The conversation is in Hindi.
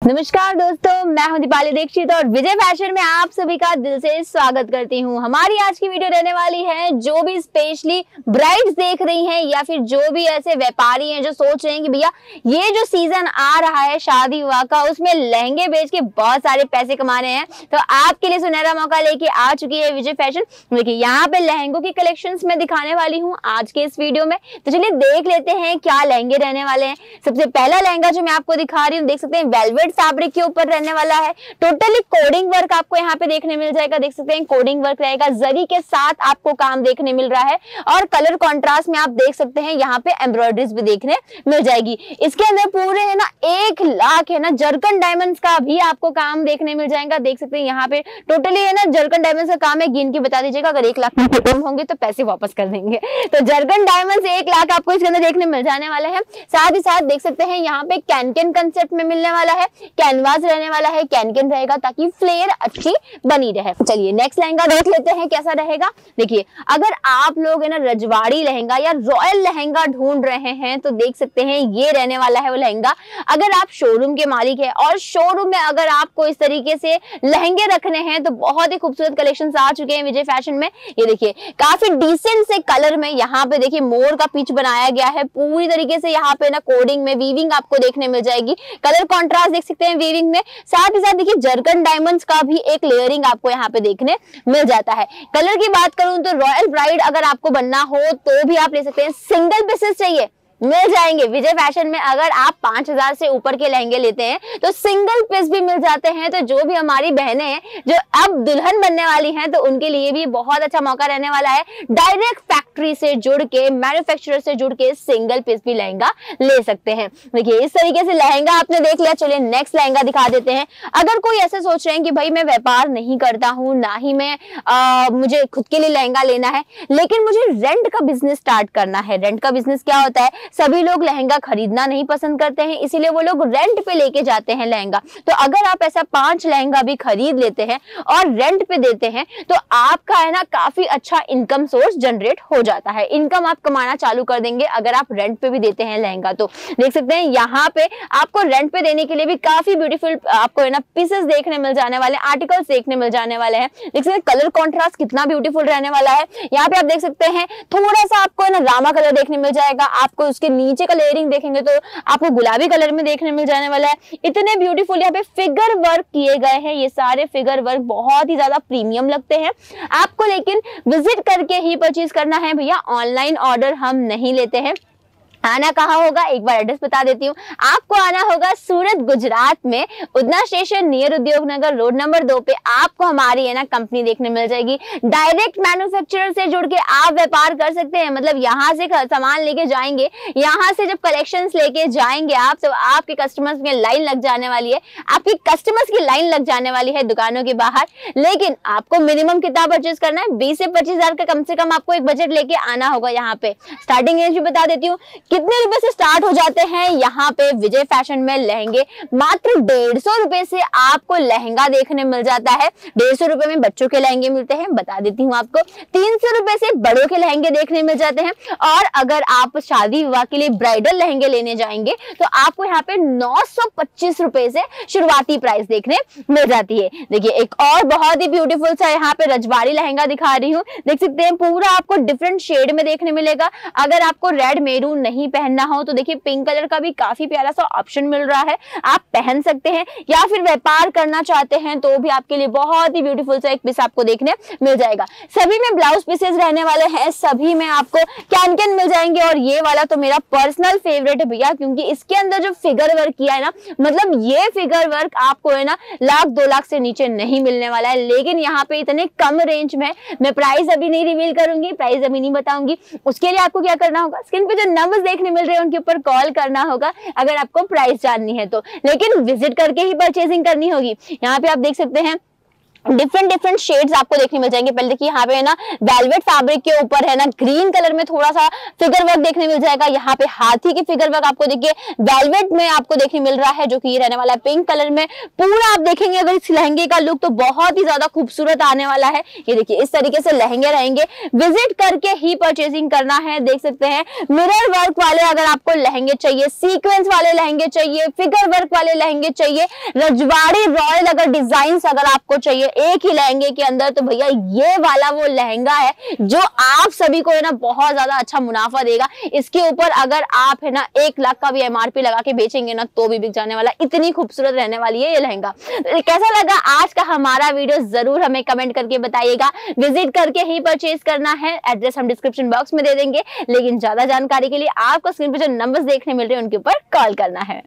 नमस्कार दोस्तों, मैं हूं दीपाली दीक्षित और विजय फैशन में आप सभी का दिल से स्वागत करती हूं। हमारी आज की वीडियो रहने वाली है, जो भी स्पेशली ब्राइड्स देख रही हैं या फिर जो भी ऐसे व्यापारी हैं जो सोच रहे हैं कि भैया ये जो सीजन आ रहा है शादी विवाह का, उसमें लहंगे बेच के बहुत सारे पैसे कमाने हैं, तो आपके लिए सुनहरा मौका लेके आ चुकी है विजय फैशन। देखिए यहाँ पे लहंगों की कलेक्शंस मैं दिखाने वाली हूँ आज के इस वीडियो में, तो चलिए देख लेते हैं क्या लहंगे रहने वाले हैं। सबसे पहला लहंगा जो मैं आपको दिखा रही हूँ, देख सकते हैं वेलवेट फैब्रिक के ऊपर रहने वाला है। टोटली कोडिंग वर्क आपको यहाँ पे देखने मिल जाएगा, देख सकते हैं कोडिंग वर्क रहेगा, जरी के साथ आपको काम देखने मिल रहा है और कलर कॉन्ट्रास्ट में आप देख सकते हैं यहाँ पे एम्ब्रॉयडरीज भी देखने मिल जाएगी। इसके अंदर पूरे है ना 1 लाख है ना जरकन डायमंड्स का भी आपको काम देखने मिल जाएगा। देख सकते हैं यहाँ पे टोटली है ना जरकन डायमंड्स का काम है। गिन के बता दीजिएगा, अगर 1 लाख में खत्म होंगे तो पैसे वापस कर देंगे। तो जरकन डायमंड्स 1 लाख आपको इसके अंदर देखने मिल जाने वाला है। साथ ही साथ देख सकते हैं यहाँ पे कैन कंसेप्ट में मिलने वाला है, कैनवास रहने वाला है, कैन रहेगा ताकि फ्लेयर अच्छी बनी रहे। चलिए नेक्स्ट लहंगा देख लेते हैं कैसा रहेगा। देखिए अगर आप लोग है ना रजवाड़ी लहंगा या रॉयल लहंगा ढूंढ रहे हैं तो देख सकते हैं ये रहने वाला है वो लहंगा। अगर आप शोरूम के मालिक है और शोरूम में अगर आपको इस तरीके से लहंगे रखने हैं तो बहुत ही खूबसूरत कलेक्शन आ चुके हैं विजय फैशन में। ये देखिए काफी डिसेंट से कलर में यहाँ पे देखिए मोर का पिच बनाया गया है पूरी तरीके से। यहाँ पे ना कोडिंग में वीविंग आपको देखने मिल जाएगी, कलर कॉन्ट्रास्ट देख सकते हैं वीविंग में। साथ ही साथ देखिए जरकन डायमंड्स का भी एक लेयरिंग आपको यहाँ पे देखने मिल जाता है। कलर की बात करूं तो रॉयल ब्राइड अगर आपको बनना हो तो भी आप ले सकते हैं। सिंगल पीसेस चाहिए मिल जाएंगे विजय फैशन में। अगर आप 5000 से ऊपर के लहंगे लेते हैं तो सिंगल पीस भी मिल जाते हैं। तो जो भी हमारी बहनें हैं जो अब दुल्हन बनने वाली हैं तो उनके लिए भी बहुत अच्छा मौका रहने वाला है। डायरेक्ट फैक्ट्री से जुड़ के, मैन्युफैक्चरर से जुड़ के सिंगल पीस भी लहंगा ले सकते हैं। देखिए इस तरीके से लहंगा आपने देख लिया। चलिए नेक्स्ट लहंगा दिखा देते हैं। अगर कोई ऐसे सोच रहे हैं कि भाई मैं व्यापार नहीं करता हूँ, ना ही मैं मुझे खुद के लिए लहंगा लेना है, लेकिन मुझे रेंट का बिजनेस स्टार्ट करना है। रेंट का बिजनेस क्या होता है, सभी लोग लहंगा खरीदना नहीं पसंद करते हैं, इसीलिए वो लोग रेंट पे लेके जाते हैं लहंगा। तो अगर आप ऐसा 5 लहंगा भी खरीद लेते हैं और रेंट पे देते हैं तो आपका है ना काफी अच्छा इनकम सोर्स जनरेट हो जाता है। इनकम आप कमाना चालू कर देंगे अगर आप रेंट पे भी देते हैं लहंगा। तो देख सकते हैं यहाँ पे आपको रेंट पे देने के लिए भी काफी ब्यूटीफुल आपको है ना पीसेस देखने मिल जाने वाले, आर्टिकल्स देखने मिल जाने वाले हैं। देख सकते हैं कलर कॉन्ट्रास्ट कितना ब्यूटीफुल रहने वाला है। यहाँ पे आप देख सकते हैं थोड़ा सा आपको है ना रामा कलर देखने मिल जाएगा। आपको उसके नीचे का लेयरिंग देखेंगे तो आपको गुलाबी कलर में देखने मिल जाने वाला है। इतने ब्यूटीफुल यहाँ पे फिगर वर्क किए गए हैं। ये सारे फिगर वर्क बहुत ही ज्यादा प्रीमियम लगते हैं आपको, लेकिन विजिट करके ही परचेज करना है भैया। ऑनलाइन ऑर्डर हम नहीं लेते हैं। आना कहाँ होगा, एक बार एड्रेस बता देती हूँ। आपको आना होगा सूरत गुजरात में, उधना स्टेशन नियर उद्योग नगर रोड नंबर 2 पे आपको हमारी है ना कंपनी देखने मिल जाएगी। डायरेक्ट मैन्युफैक्चरर से जुड़ के आप व्यापार कर सकते हैं। मतलब यहाँ से सामान लेके जाएंगे, यहाँ से जब कलेक्शंस लेके जाएंगे आप तो आपके कस्टमर्स की लाइन लग जाने वाली है, आपकी कस्टमर्स की लाइन लग जाने वाली है दुकानों के बाहर। लेकिन आपको मिनिमम कितना परचेज करना है, 20 से 25 हजार का कम से कम आपको एक बजट लेके आना होगा। यहाँ पे स्टार्टिंग रेंज भी बता देती हूँ कितने रुपए से स्टार्ट हो जाते हैं। यहाँ पे विजय फैशन में लहंगे मात्र 150 रुपए से आपको लहंगा देखने मिल जाता है। 150 रुपए में बच्चों के लहंगे मिलते हैं, बता देती हूँ आपको। 300 रुपए से बड़ों के लहंगे देखने मिल जाते हैं। और अगर आप शादी विवाह के लिए ब्राइडल लहंगे लेने जाएंगे तो आपको यहाँ पे 925 रुपए से शुरुआती प्राइस देखने मिल जाती है। देखिए एक और बहुत ही ब्यूटीफुल सा यहाँ पे रजवाड़ी लहंगा दिखा रही हूँ। देख सकते हैं पूरा आपको डिफरेंट शेड में देखने मिलेगा। अगर आपको रेड मेरून नहीं पहनना हो तो देखिए पिंक कलर का भी काफी प्यारा सा ऑप्शन मिल रहा है, आप पहन सकते हैं। या फिर व्यापार करना चाहते हैं तो भी आपके लिए बहुत ही ब्यूटीफुल सा एक पीस आपको देखने मिल जाएगा। सभी में ब्लाउज पीसेस रहने वाले हैं, सभी में आपको कैन मिल जाएंगे। और ये वाला तो मेरा पर्सनल फेवरेट है भैया, क्योंकि इसके अंदर जो फिगर वर्क किया है ना, मतलब ये फिगर वर्क आपको है ना 1-2 लाख से नीचे नहीं मिलने वाला है। लेकिन यहाँ पे इतने कम रेंज में, मैं प्राइस अभी नहीं रिवील करूंगी, प्राइस अभी नहीं बताऊंगी। उसके लिए आपको क्या करना होगा, स्क्रीन पे जो नंबर्स देखने मिल रहे हैं उनके ऊपर कॉल करना होगा अगर आपको प्राइस जाननी है तो। लेकिन विजिट करके ही परचेजिंग करनी होगी। यहाँ पे आप देख सकते हैं डिफरेंट शेड्स आपको देखने मिल जाएंगे। पहले देखिए यहाँ पे है ना वेलवेट फैब्रिक के ऊपर है ना ग्रीन कलर में थोड़ा सा फिगर वर्क देखने मिल जाएगा। यहाँ पे हाथी के फिगर वर्क आपको देखिए वेलवेट में आपको देखने मिल रहा है, जो कि ये रहने वाला है पिंक कलर में। पूरा आप देखेंगे अगर इस लहंगे का लुक तो बहुत ही ज्यादा खूबसूरत आने वाला है। ये देखिए इस तरीके से लहंगे रहेंगे, विजिट करके ही परचेसिंग करना है। देख सकते हैं मिरर वर्क वाले अगर आपको लहंगे चाहिए, सीक्वेंस वाले लहंगे चाहिए, फिगर वर्क वाले लहंगे चाहिए, रजवाड़ी रॉयल अगर डिजाइन अगर आपको चाहिए एक ही लहंगे के अंदर, तो भैया ये वाला वो लहंगा है जो आप सभी को है ना बहुत ज्यादा अच्छा मुनाफा देगा। इसके ऊपर अगर आप है ना 1 लाख का भी एमआरपी लगा के बेचेंगे ना तो भी बिक जाने वाला, इतनी खूबसूरत रहने वाली है ये लहंगा। तो कैसा लगा आज का हमारा वीडियो जरूर हमें कमेंट करके बताइएगा। विजिट करके ही परचेज करना है, एड्रेस हम डिस्क्रिप्शन बॉक्स में दे देंगे, लेकिन ज्यादा जानकारी के लिए आपको स्क्रीन पे जो नंबर्स देखने मिल रहे हैं उनके ऊपर कॉल करना है।